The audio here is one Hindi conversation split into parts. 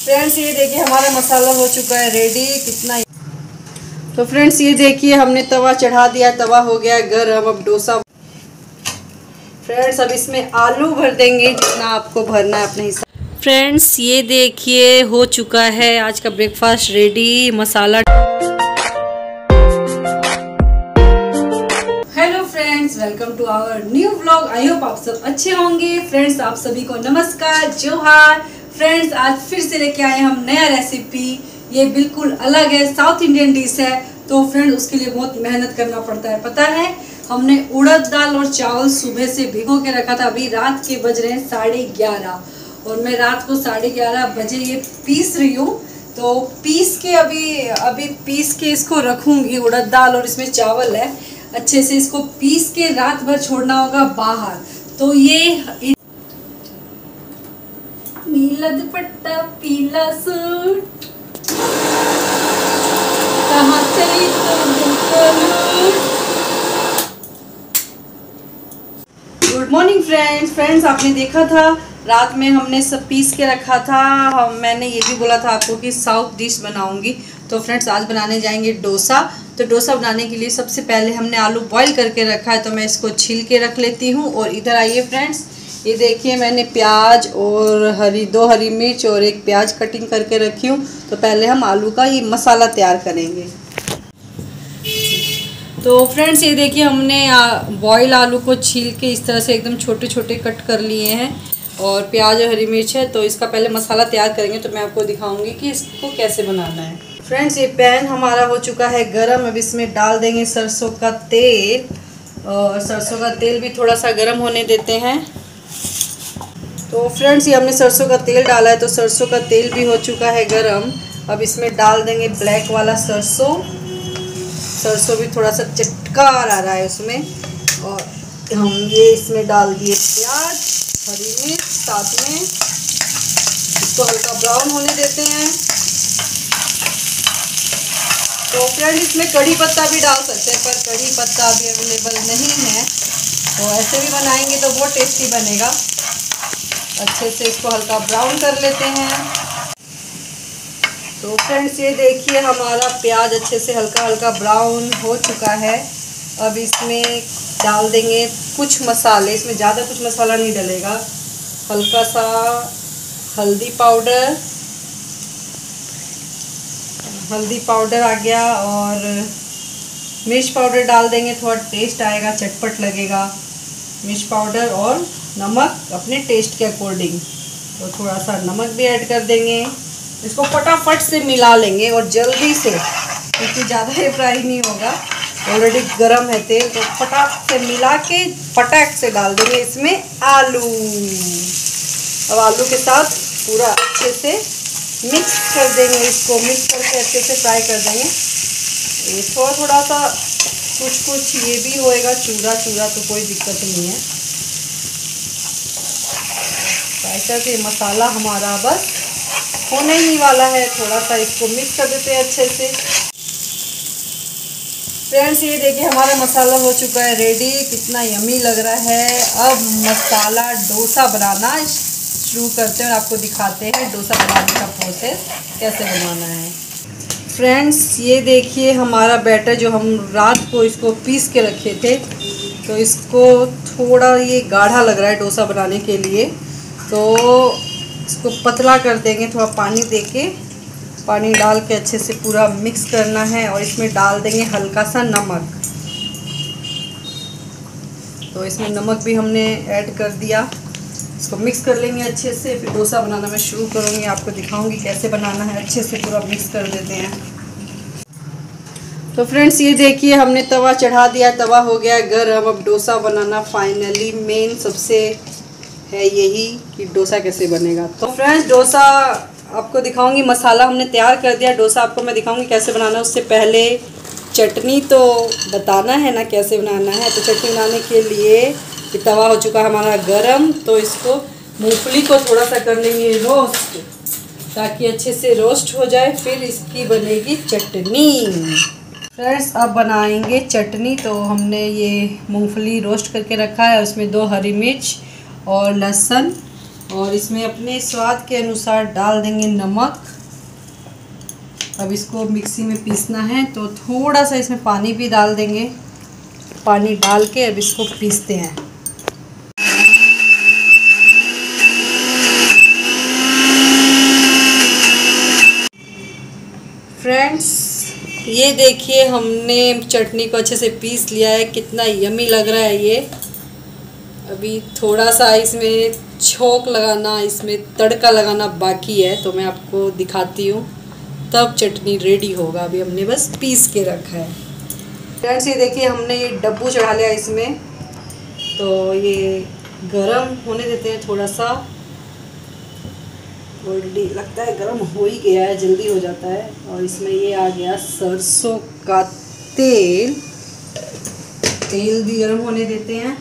फ्रेंड्स ये देखिए हमारा मसाला हो चुका है रेडी। कितना तो फ्रेंड्स ये देखिए हमने तवा चढ़ा दिया, तवा हो गया गरम। अब डोसा फ्रेंड्स अब इसमें आलू भर देंगे जितना आपको भरना है अपने हिसाब। फ्रेंड्स ये देखिए हो चुका है आज का breakfast ready. Masala welcome to our new vlog. I hope आप सब अच्छे होंगे। फ्रेंड्स आप सभी को नमस्कार, जोहार। फ्रेंड्स आज फिर से लेके आए हम नया रेसिपी। ये बिल्कुल अलग है, साउथ इंडियन डिश है। तो फ्रेंड्स उसके लिए बहुत मेहनत करना पड़ता है। पता है हमने उड़द दाल और चावल सुबह से भिगो के रखा था। अभी रात के बज रहे हैं 11:30 और मैं रात को 11:30 बजे ये पीस रही हूँ। तो पीस के अभी पीस के इसको रखूँगी। उड़द दाल और इसमें चावल है। अच्छे से इसको पीस के रात भर छोड़ना होगा बाहर। तो ये नीला दुपट्टा पीला सूट, कहाँ चली गुड मॉर्निंग फ्रेंड्स आपने देखा था रात में हमने सब पीस के रखा था। मैंने ये भी बोला था आपको कि साउथ डिश बनाऊंगी। तो फ्रेंड्स आज बनाने जाएंगे डोसा। तो डोसा बनाने के लिए सबसे पहले हमने आलू बॉईल करके रखा है, तो मैं इसको छील के रख लेती हूँ। और इधर आइए फ्रेंड्स, ये देखिए मैंने प्याज और दो हरी मिर्च और एक प्याज कटिंग करके रखी हूँ। तो पहले हम आलू का ये मसाला तैयार करेंगे। तो फ्रेंड्स ये देखिए हमने बॉयल आलू को छील के इस तरह से एकदम छोटे छोटे कट कर लिए हैं। और प्याज और हरी मिर्च है। तो इसका पहले मसाला तैयार करेंगे, तो मैं आपको दिखाऊंगी कि इसको कैसे बनाना है। फ्रेंड्स ये पैन हमारा हो चुका है गरम। अब इसमें डाल देंगे सरसों का तेल। और सरसों का तेल भी थोड़ा सा गरम होने देते हैं। तो फ्रेंड्स ये हमने सरसों का तेल डाला है, तो सरसों का तेल भी हो चुका है गरम। अब इसमें डाल देंगे ब्लैक वाला सरसों। सरसों भी थोड़ा सा चटकार आ रहा है उसमें। और हम ये इसमें डाल दिए प्याज, हरी मिर्च साथ में। इसको हल्का ब्राउन होने देते हैं। तो फ्रेंड इसमें कड़ी पत्ता भी डाल सकते हैं, पर कड़ी पत्ता अभी अवेलेबल नहीं है। तो ऐसे भी बनाएंगे तो बहुत टेस्टी बनेगा। अच्छे से इसको हल्का ब्राउन कर लेते हैं। तो फ्रेंड्स ये देखिए हमारा प्याज अच्छे से हल्का हल्का ब्राउन हो चुका है। अब इसमें डाल देंगे कुछ मसाले। इसमें ज़्यादा कुछ मसाला नहीं डलेगा। हल्का सा हल्दी पाउडर आ गया और मिर्च पाउडर डाल देंगे, थोड़ा टेस्ट आएगा, चटपट लगेगा। मिर्च पाउडर और नमक अपने टेस्ट के अकॉर्डिंग। तो थोड़ा सा नमक भी ऐड कर देंगे। इसको फटाफट से मिला लेंगे और जल्दी से, क्योंकि ज़्यादा ये फ्राई नहीं होगा, ऑलरेडी गरम है तेल। तो फटाक से मिला के फटाक से डाल देंगे इसमें आलू। अब आलू के साथ पूरा अच्छे से मिक्स कर देंगे। इसको मिक्स करके अच्छे से फ्राई कर देंगे। ये थोड़ा सा कुछ ये भी होएगा चूरा तो कोई दिक्कत नहीं है। फ्राई करके मसाला हमारा बस होने ही वाला है। थोड़ा सा इसको मिक्स कर देते हैं अच्छे से। फ्रेंड्स ये देखिए हमारा मसाला हो चुका है रेडी। कितना यमी लग रहा है। अब मसाला डोसा बनाना शुरू करते हैं और आपको दिखाते हैं डोसा बनाने का प्रोसेस कैसे बनाना है। फ्रेंड्स ये देखिए हमारा बैटर जो हम रात को इसको पीस के रखे थे, तो इसको थोड़ा ये गाढ़ा लग रहा है डोसा बनाने के लिए। तो इसको पतला कर देंगे। थोड़ा पानी डाल के अच्छे से पूरा मिक्स करना है। और इसमें डाल देंगे हल्का सा नमक। तो इसमें नमक भी हमने ऐड कर दिया। इसको मिक्स कर लेंगे अच्छे से। फिर डोसा बनाना मैं शुरू करूँगी, आपको दिखाऊंगी कैसे बनाना है। अच्छे से पूरा मिक्स कर देते हैं। तो फ्रेंड्स ये देखिए हमने तवा चढ़ा दिया, तवा हो गया गरम। अब डोसा बनाना फाइनली मेन सबसे है यही कि डोसा कैसे बनेगा। तो फ्रेंड्स डोसा आपको दिखाऊंगी। मसाला हमने तैयार कर दिया। डोसा आपको मैं दिखाऊंगी कैसे बनाना है। उससे पहले चटनी तो बताना है ना कैसे बनाना है। तो चटनी बनाने के लिए तवा हो चुका हमारा गरम। तो इसको मूंगफली को थोड़ा सा कर लेंगे रोस्ट, ताकि अच्छे से रोस्ट हो जाए। फिर इसकी बनेगी चटनी। फ्रेंड्स अब बनाएंगे चटनी। तो हमने ये मूंगफली रोस्ट करके रखा है। उसमें 2 हरी मिर्च और लहसुन और इसमें अपने स्वाद के अनुसार डाल देंगे नमक। अब इसको मिक्सी में पीसना है तो थोड़ा सा इसमें पानी भी डाल देंगे। पानी डाल के अब इसको पीसते हैं। फ्रेंड्स ये देखिए हमने चटनी को अच्छे से पीस लिया है। कितना यमी लग रहा है ये। अभी थोड़ा सा इसमें छोंक लगाना, इसमें तड़का लगाना बाकी है, तो मैं आपको दिखाती हूँ, तब चटनी रेडी होगा। अभी हमने बस पीस के रखा है। फ्रेंड्स ये देखिए हमने ये डब्बू चढ़ा लिया इसमें, तो ये गरम होने देते हैं थोड़ा सा। ऑलरेडी लगता है गरम हो ही गया है, जल्दी हो जाता है। और इसमें ये आ गया सरसों का तेल। तेल भी गरम होने देते हैं।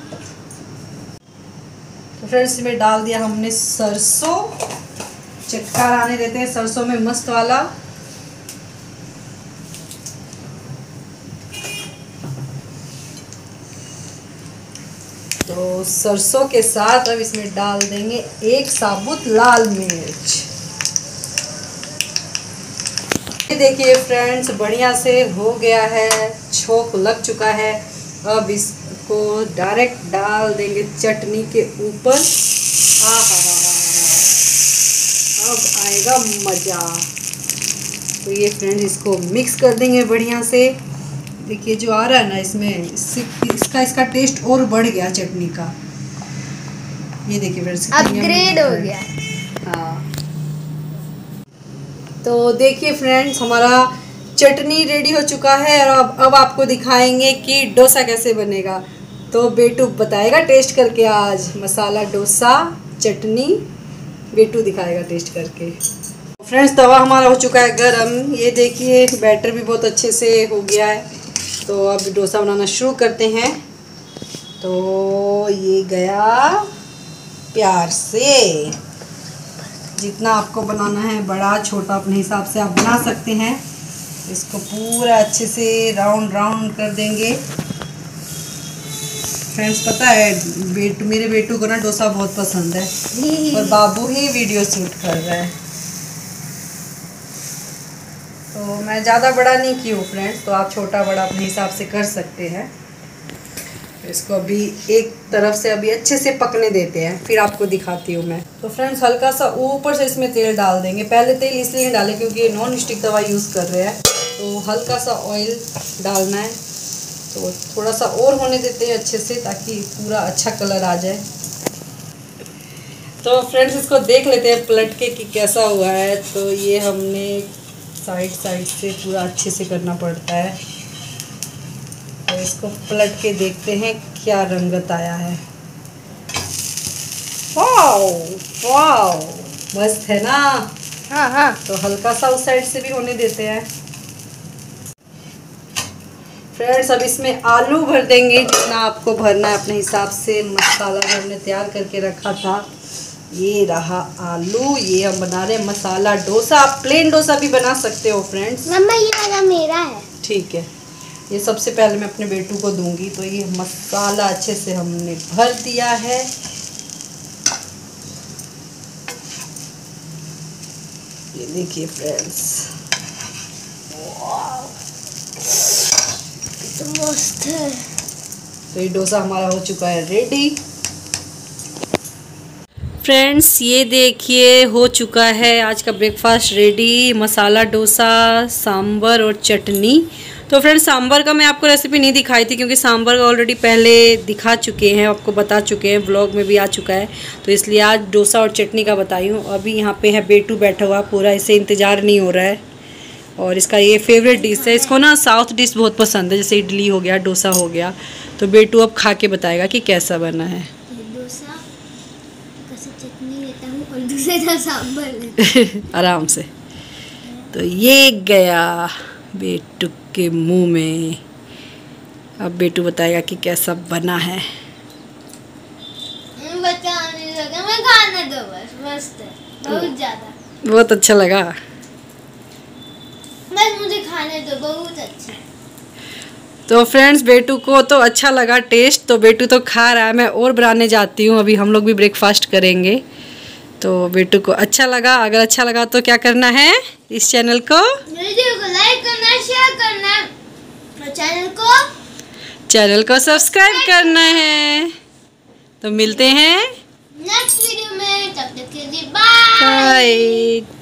तो फ्रेंड्स इसमें डाल दिया हमने सरसों। चटकार आने देते हैं सरसों में मस्त वाला। तो सरसों के साथ अब इसमें डाल देंगे 1 साबुत लाल मिर्च। ये देखिए फ्रेंड्स बढ़िया से हो गया है, छोंक लग चुका है। अब इसको डायरेक्ट डाल देंगे चटनी के ऊपर। अब आएगा मज़ा। तो ये फ्रेंड्स इसको मिक्स कर देंगे बढ़िया से। देखिए जो आ रहा है ना इसमें, इसका टेस्ट और बढ़ गया चटनी का। ये देखिए फ्रेंड्स अपग्रेड हो गया। हाँ तो देखिए फ्रेंड्स हमारा चटनी रेडी हो चुका है। और अब आपको दिखाएंगे कि डोसा कैसे बनेगा। तो बेटू बताएगा टेस्ट करके आज मसाला डोसा चटनी। बेटू दिखाएगा टेस्ट करके। फ्रेंड्स तवा हमारा हो चुका है गरम। ये देखिए बैटर भी बहुत अच्छे से हो गया है। तो अब डोसा बनाना शुरू करते हैं। तो ये गया प्यार से। जितना आपको बनाना है, बड़ा छोटा अपने हिसाब से आप बना सकते हैं। इसको पूरा अच्छे से राउंड राउंड कर देंगे। फ्रेंड्स पता है मेरे बेटू को ना डोसा बहुत पसंद है, और बाबू ही वीडियो शूट कर रहा है। तो मैं ज़्यादा बड़ा नहीं की हूँ फ्रेंड्स, तो आप छोटा बड़ा अपने हिसाब से कर सकते हैं। इसको अभी एक तरफ से अभी अच्छे से पकने देते हैं, फिर आपको दिखाती हूँ मैं। तो फ्रेंड्स हल्का सा ऊपर से इसमें तेल डाल देंगे। पहले तेल इसलिए नहीं डालें क्योंकि ये नॉन स्टिक तवा यूज़ कर रहे हैं, तो हल्का सा ऑयल डालना है। तो थोड़ा सा और होने देते हैं अच्छे से, ताकि पूरा अच्छा कलर आ जाए। तो फ्रेंड्स इसको देख लेते हैं पलट के कि कैसा हुआ है। तो ये हमने साइड से पूरा अच्छे से करना पड़ता है। तो इसको पलट के देखते हैं क्या रंगत आया है। वाओ वाओ मस्त है ना। हाँ हाँ। तो हल्का सा उस साइड से भी होने देते हैं। फ्रेंड्स अब इसमें आलू भर देंगे, जितना आपको भरना है अपने हिसाब से। मसाला जो हमने तैयार करके रखा था, ये रहा आलू। ये हम बना रहे हैं मसाला डोसा। आप प्लेन डोसा भी बना सकते हो फ्रेंड्स। मम्मा ये वाला मेरा है। ठीक है, ये सबसे पहले मैं अपने बेटू को दूंगी। तो ये मसाला अच्छे से हमने भर दिया है। ये देखिए फ्रेंड्स, तो मस्त है। तो ये डोसा हमारा हो चुका है रेडी। फ्रेंड्स ये देखिए हो चुका है आज का ब्रेकफास्ट रेडी। मसाला डोसा, सांभर और चटनी। तो फ्रेंड्स सांभर का मैं आपको रेसिपी नहीं दिखाई थी, क्योंकि सांभर का ऑलरेडी पहले दिखा चुके हैं, आपको बता चुके हैं, व्लॉग में भी आ चुका है। तो इसलिए आज डोसा और चटनी का बताई हूँ। अभी यहाँ पे है बेटू बैठा हुआ, पूरा इसे इंतज़ार नहीं हो रहा है। और इसका ये फेवरेट डिश है। इसको ना साउथ डिश बहुत पसंद है, जैसे इडली हो गया, डोसा हो गया। तो बेटू अब खा के बताएगा कि कैसा बना है। डोसा चटनी लेता हूँ और दूसरे का सांभर लेता आराम से। तो ये गया बेटू के मुंह में। अब बेटू बताएगा कि कैसा बना है। बच्चा नहीं लगा, मैं खाने दो बस। मस्त है, बहुत ज़्यादा। बहुत अच्छा लगा। बस मुझे खाने दो, बहुत अच्छा। तो फ्रेंड्स बेटू को तो अच्छा लगा टेस्ट, तो बेटू तो खा रहा है। मैं और बनाने जाती हूँ, अभी हम लोग भी ब्रेकफास्ट करेंगे। तो बेटू को अच्छा लगा। अगर अच्छा लगा तो क्या करना है, इस चैनल को वीडियो को लाइक करना, शेयर करना और चैनल को सब्सक्राइब करना है। तो मिलते हैं नेक्स्ट वीडियो में, तब तक के लिए बाय। बाय।